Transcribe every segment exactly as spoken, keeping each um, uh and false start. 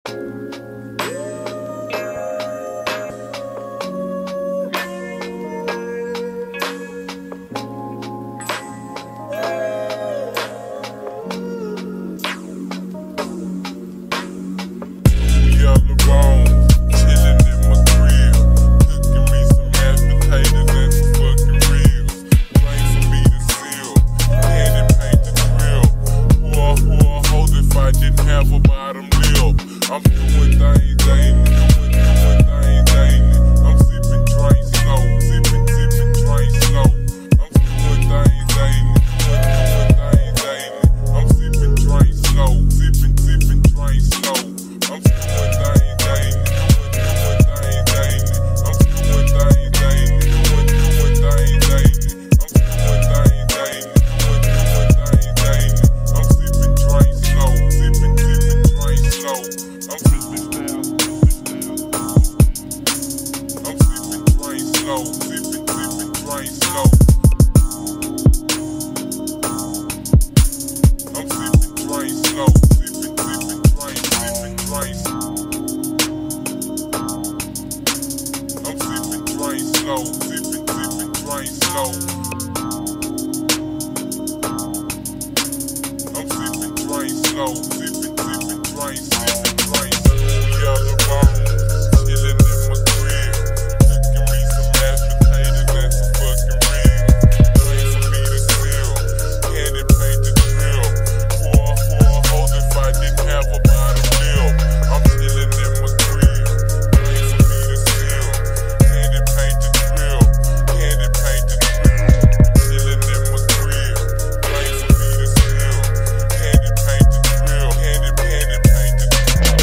I'm doing things daily, doing, doing things daily. I'm sipping drinks slow, sipping, sipping drinks slow. I'm doing things daily, doing, doing things daily. I'm sipping drinks slow, sipping, sipping drinks slow. I'm doing things daily, doing, doing things daily. I'm doing things daily, doing, doing things daily. I'm doing things daily, doing, doing things daily. I'm sipping drinks slow, sipping, sipping drinks slow. I'm sipping down, I'm sipping drinks slow, sipping, sipping drinks slow. I'm sipping drinks slow, sipping, sipping drinks, sipping drinks. I'm sipping drinks slow, sipping, sipping drinks slow. I'm sipping drinks slow, sipping, sipping drinks, sipping drinks. We out the bone, chillin' in my crib, cooking me some mashed potatoes and some fucking ribs. Drink for me to seal, candy paint the drill. Pour for a hose if I didn't have a bottom lip. I'm chillin' in my crib, drink for me to seal, candy paint the drill, candy paint the drill. Chillin' in my crib, drink for me to seal, candy paint the drill, candy, candy paint the drill.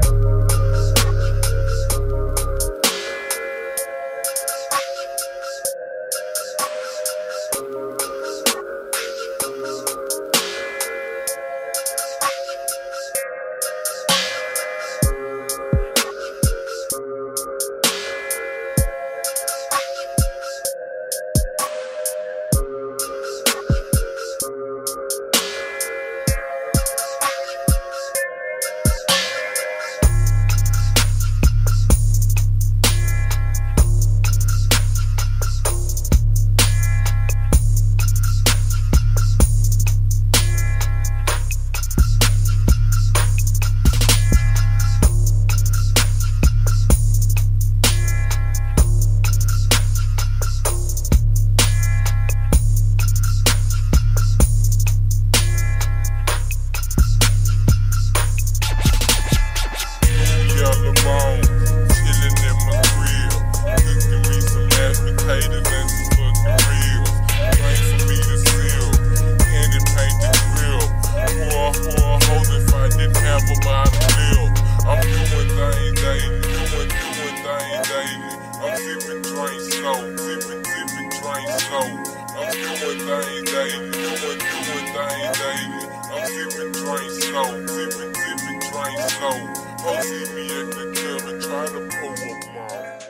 I'm sipping drinks slow, sipping, sipping drinks slow. I'm doing things daily, doing, doing things daily. I'm sipping drinks slow, sipping, sipping drinks slow. Ho see me at the club and try to pull up mine.